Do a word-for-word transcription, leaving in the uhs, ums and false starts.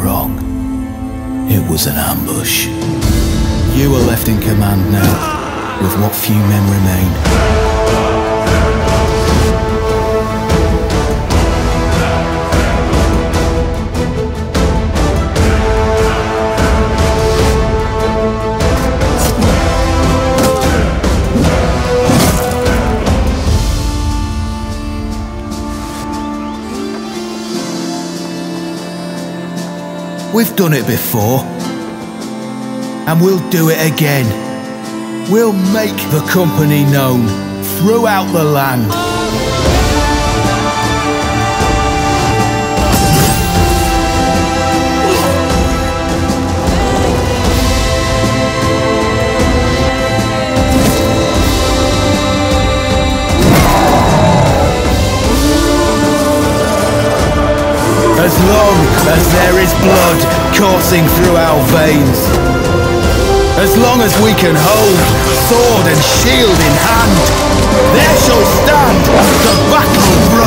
wrong. It was an ambush. You are left in command now, with what few men remain. We've done it before, and we'll do it again. We'll make the company known throughout the land. As long as there is blood coursing through our veins, as long as we can hold sword and shield in hand, there shall stand the battle